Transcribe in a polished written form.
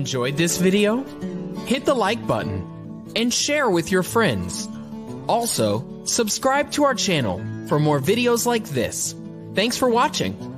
enjoyed this video? Hit the like button and share with your friends. Also, subscribe to our channel for more videos like this. Thanks for watching.